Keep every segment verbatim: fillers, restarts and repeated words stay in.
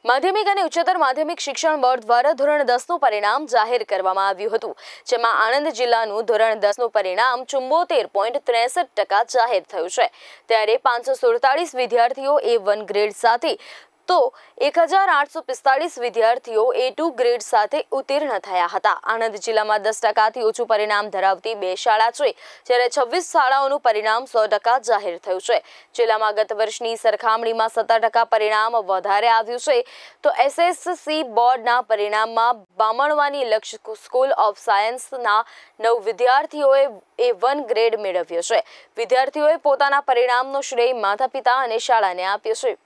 માધ્યમિક અને ઉચ્ચતર માધ્યમિક શિક્ષણ બોર્ડ દ્વારા ધોરણ દસ નું પરિણામ જાહેર કરવામાં આવ્યું હતું, જેમાં આણંદ જિલ્લાનું ધોરણ દસ નું પરિણામ ચુંબોતેર પોઈન્ટ ત્રેસઠ ટકા જાહેર થયું છે। ત્યારે પાંચસો સુડતાલીસ વિદ્યાર્થીઓ એ વન ગ્રેડ સાથે તો એક હજાર આઠસો પિસ્તાળીસ વિદ્યાર્થીઓ એ ટુ ગ્રેડ સાથે ઉત્તીર્ણ થયા હતા। આણંદ જિલ્લામાં દસ ટકાથી ઓછું પરિણામ ધરાવતી બે શાળા છે, જ્યારે છવ્વીસ શાળાઓનું પરિણામ સો ટકા જાહેર થયું છે। જિલ્લામાં ગત વર્ષની સરખામણીમાં સત્તર ટકા પરિણામ વધારે આવ્યું છે, તો એસએસસી બોર્ડના પરિણામમાં બામણવાની લક્ષ્ય સ્કૂલ ઓફ સાયન્સના નવ વિદ્યાર્થીઓએ એ વન ગ્રેડ મેળવ્યો છે। વિદ્યાર્થીઓએ પોતાના પરિણામનો શ્રેય માતા પિતા અને શાળાને આપ્યો છે।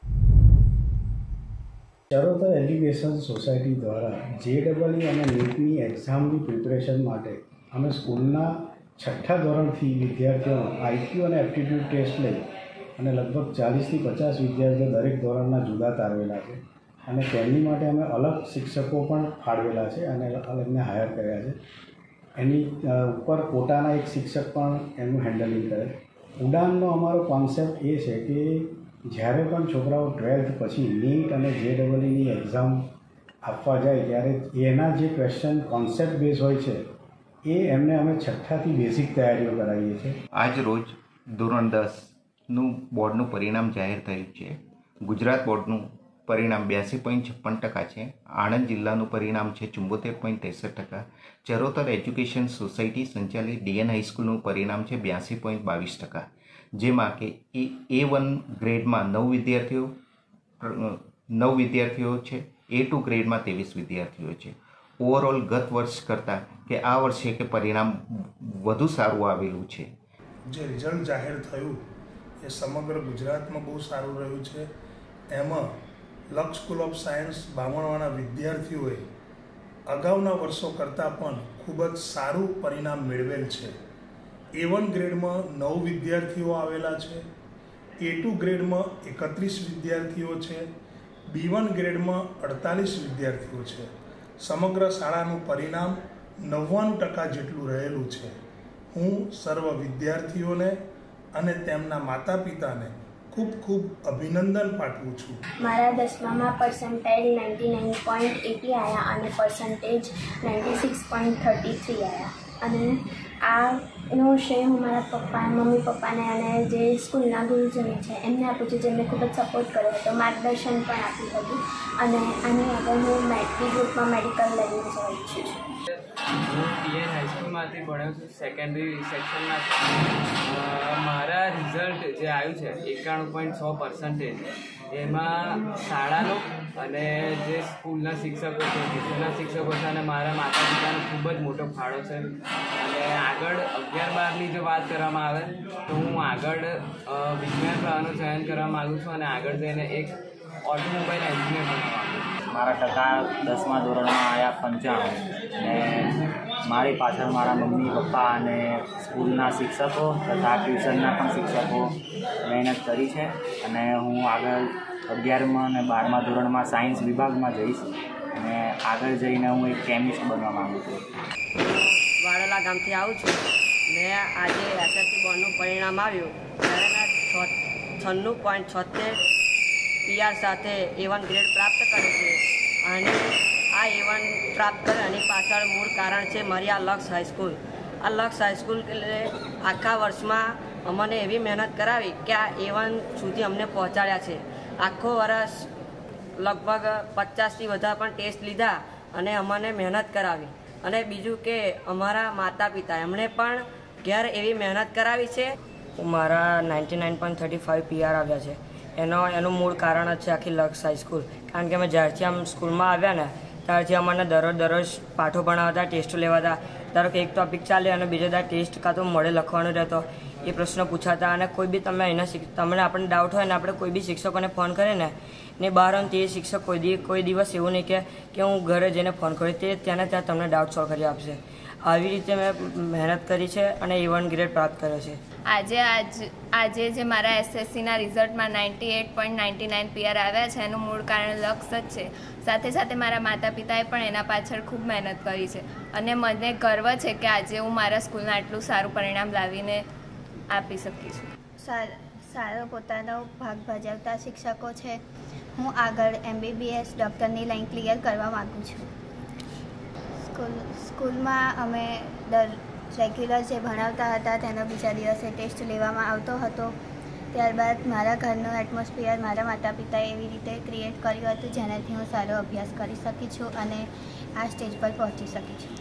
ચરોતર એજ્યુકેશન સોસાયટી દ્વારા જે ડબલ ઈ અને નીટની એક્ઝામની પ્રિપરેશન માટે અમે સ્કૂલના છઠ્ઠા ધોરણથી વિદ્યાર્થીઓનો આઈક્યુ અને એપ્ટિટ્યૂડ ટેસ્ટ લઈ અને લગભગ ચાલીસથી પચાસ વિદ્યાર્થીઓ દરેક ધોરણના જુદા તારવેલા છે અને તેમની માટે અમે અલગ શિક્ષકો પણ ફાળવેલા છે અને અલગને હાયર કર્યા છે। એની ઉપર કોટાના એક શિક્ષક પણ એનું હેન્ડલિંગ કરે। ઉડાનનો અમારો કોન્સેપ્ટ એ છે કે જ્યારે પણ છોકરાઓ ટ્વેલ્થ પછી નીટ અને જે ડબલ ઈની એક્ઝામ આપવા જાય ત્યારે એના જે ક્વેશ્ચન કોન્સેપ્ટ બેઝ હોય છે એ એમને અમે છઠ્ઠાથી બેઝિક તૈયારીઓ કરાવીએ છીએ। આજ રોજ ધોરણ દસનું બોર્ડનું પરિણામ જાહેર થયું છે। ગુજરાત બોર્ડનું પરિણામ બ્યાસી પોઈન્ટ છપ્પન ટકા છે। આણંદ જિલ્લાનું પરિણામ છે ચુંબોતેર પોઈન્ટ ત્રેસઠ ટકા। ચરોતર એજ્યુકેશન સોસાયટી સંચાલિત ડીએન હાઈસ્કૂલનું પરિણામ છે બ્યાસી પોઈન્ટ બાવીસ ટકા, જેમાં કે એ વન ગ્રેડમાં નવ વિદ્યાર્થીઓ નવ વિદ્યાર્થીઓ છે, એ ટુ ગ્રેડમાં ત્રેવીસ વિદ્યાર્થીઓ છે। ઓવરઓલ ગત વર્ષ કરતાં કે આ વર્ષે કે પરિણામ વધુ સારું આવેલું છે। જે રિઝલ્ટ જાહેર થયું એ સમગ્ર ગુજરાતમાં બહુ સારું રહ્યું છે। એમાં લક્ષ સ્કૂલ ઓફ સાયન્સ બામણવાના વિદ્યાર્થીઓએ અગાઉના વર્ષો કરતાં પણ ખૂબ જ સારું પરિણામ મેળવેલ છે। એ વન ગ્રેડમાં નવ વિદ્યાર્થીઓ આવેલા છે, એ ટુ ગ્રેડમાં એકત્રીસ વિદ્યાર્થીઓ છે, બી વન ગ્રેડમાં અડતાલીસ વિદ્યાર્થીઓ છે। સમગ્ર શાળાનું પરિણામ નવ્વાણું ટકા જેટલું રહેલું છે। હું સર્વ વિદ્યાર્થીઓને અને તેમના માતા પિતાને ખૂબ ખૂબ અભિનંદન પાઠવું છું। મારા દસમામાં percentage ninety nine point eighty આવ્યા અને percentage ninety six point thirty three આવ્યા અને આનો શ્રેય હું મારા પપ્પા મમ્મી પપ્પાને અને જે સ્કૂલના ગુરુજનો છે એમને આપું છું, જેમને ખૂબ જ સપોર્ટ કર્યો હતો, માર્ગદર્શન પણ આપ્યું હતું અને આની આગળ હું મેટ્રિક ગ્રુપમાં મેડિકલ લઈને જવા ઈચ્છું છું। હું ડીએન હાઈસ્કૂલમાંથી ભણ્યો છું, સેકન્ડરી સેક્શનમાં। મારા રિઝલ્ટ જે આવ્યું છે એકાણું પોઈન્ટ છ પર્સન્ટેજ, એમાં શાળાનો અને જે સ્કૂલના શિક્ષકો છે, ટ્યુશનના શિક્ષકો છે અને મારા માતા પિતાનો ખૂબ જ મોટો ફાળો છે। અને આગળ અગિયાર બારની જો વાત કરવામાં આવે તો હું આગળ વિજ્ઞાન પ્રવાહનું ચયન કરવા માગું છું અને આગળ જઈને એક ઓટોમોબાઈલ એન્જિનિયર બનવા માગું છું। મારા ટકા દસમા ધોરણમાં આવ્યા પંચાણું અને મારી પાછળ મારા મમ્મી પપ્પા અને સ્કૂલના શિક્ષકો તથા ટ્યુશનના પણ શિક્ષકો મહેનત કરી છે અને હું આગળ અગિયારમાં અને બારમા ધોરણમાં સાયન્સ વિભાગમાં જઈશ અને આગળ જઈને હું એક કેમિસ્ટ બનવા માગું છું। વાડોલા ગામથી આવું છું ને આજે એસએસસી બોર્ડનું પરિણામ આવ્યું ત્યારે મેં છન્નું પોઈન્ટ છોતેર પીઆર સાથે એ વન ગ્રેડ પ્રાપ્ત કર્યો છે અને આ એ વન પ્રાપ્ત કરે એની પાછળ મૂળ કારણ છે મારી આ લક્ષ હાઈસ્કૂલ। આ લક્ષ હાઈસ્કૂલ એટલે આખા વર્ષમાં અમને એવી મહેનત કરાવી કે આ એ વન સુધી અમને પહોંચાડ્યા છે। આખો વર્ષ લગભગ પચાસથી વધારે પણ ટેસ્ટ લીધા અને અમને મહેનત કરાવી અને બીજું કે અમારા માતા પિતા એમણે પણ ઘેર એવી મહેનત કરાવી છે। મારા ninety nine point thirty five P R આવ્યા છે, એનો એનું મૂળ કારણ જ છે આખી લક્ષ હાઈસ્કૂલ। કારણ કે અમે જ્યારથી આમ સ્કૂલમાં આવ્યા ને ત્યારથી અમને દરરોજ દરરોજ પાઠો ભણાવતા, ટેસ્ટો લેવાતા। ધારો કે એક ટોપિક ચાલે અને બીજો દર ટેસ્ટ કાં તો મળે લખવાનો રહેતો, એ પ્રશ્નો પૂછાતા અને કોઈ બી તમે એના તમને આપણને ડાઉટ હોય ને આપણે કોઈ બી શિક્ષકોને ફોન કરીએ ને ને બહાર તે શિક્ષક કોઈ દી કોઈ દિવસ એવું નહીં કે કે હું ઘરે જઈને ફોન કર્યો, તે ત્યાંને ત્યાં તમને ડાઉટ સોલ્વ કરી આપશે। આવી રીતે મેં મહેનત કરી છે અને એ વન ગ્રેડ પ્રાપ્ત કર્યો છે। આજે આજ આજે જે મારા એસએસસીના રિઝલ્ટમાં ninety eight point ninety nine P R આવ્યા છે એનું મૂળ કારણ લક્ષ જ છે। સાથે સાથે મારા માતા પિતાએ પણ એના પાછળ ખૂબ મહેનત કરી છે અને મને ગર્વ છે કે આજે હું મારા સ્કૂલના આટલું સારું પરિણામ લાવીને આપી શકી છું। સારો પોતાનો ભાગ ભજવતા શિક્ષકો છે હું આગળ એમબીબીએસ ડૉક્ટરની લાઈન ક્લિયર કરવા માગું છું. સ્કૂલ સ્કૂલમાં અમે દર રેગ્યુલર જે ભણાવતા હતા તેનો બીજા દિવસે ટેસ્ટ લેવામાં આવતો હતો. ત્યારબાદ મારા ઘરનું એટમોસ્ફિયર મારા માતા પિતાએ એવી રીતે ક્રિએટ કર્યું હતું જેનાથી હું સારો અભ્યાસ કરી શકી છું અને આ સ્ટેજ પર પહોંચી શકી છું.